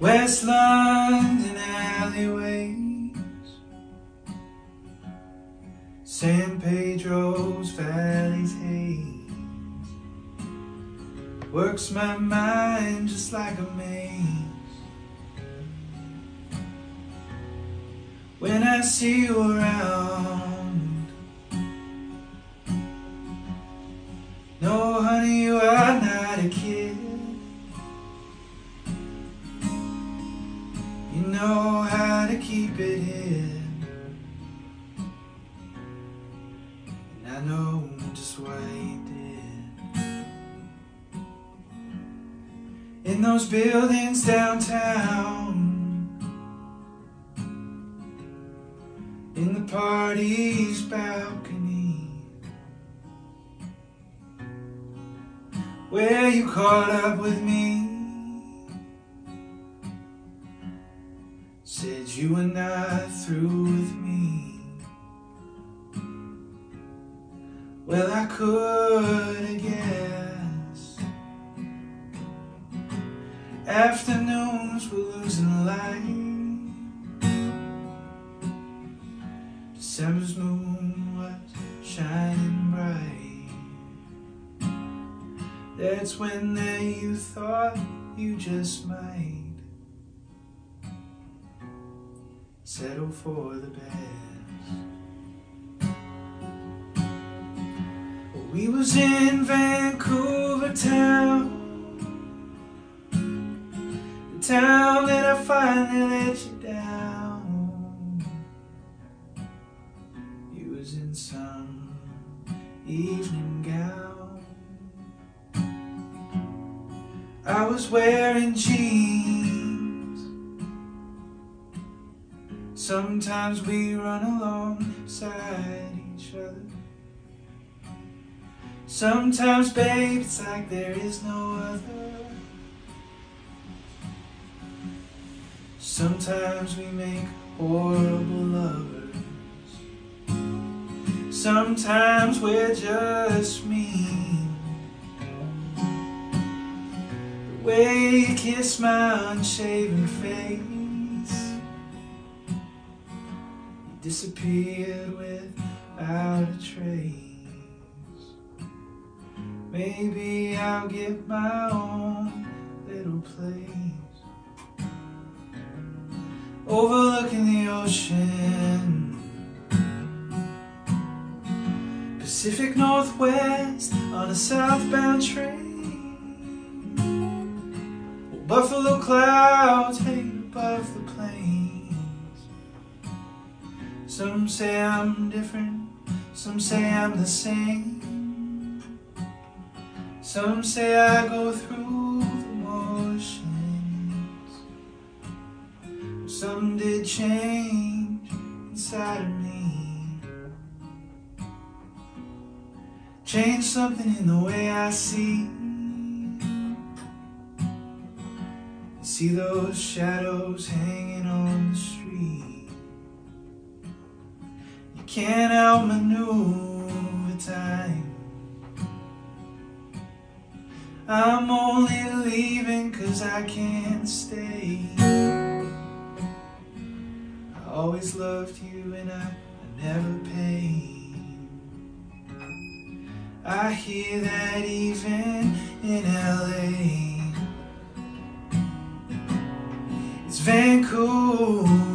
West London alleyways, San Pedro's valley's haze works my mind just like a maze. When I see you around, no honey, you are not a kid. You know how to keep it in, and I know just why you did. In those buildings downtown, in the party's balcony, where you caught up with me, said you were not through with me. Well, I could have guessed. Afternoons were losing light, December's moon was shining bright. That's when that you thought you just might settle for the best. We was in Vancouver town, the town that I finally let you down. You was in some evening gown, I was wearing jeans. Sometimes we run alongside each other. Sometimes, babe, it's like there is no other. Sometimes we make horrible lovers. Sometimes we're just mean. The way you kiss my unshaven face, disappeared without a trace. Maybe I'll get my own little place overlooking the ocean, Pacific Northwest on a southbound train. Buffalo clouds hang above the plains. Some say I'm different, some say I'm the same. Some say I go through the motions. Some did change inside of me, change something in the way I see. See those shadows hanging on the street. You can't outmaneuver time. I'm only leaving 'cause I can't stay. I always loved you and I never paid. I hear that even in LA. It's Vancouver.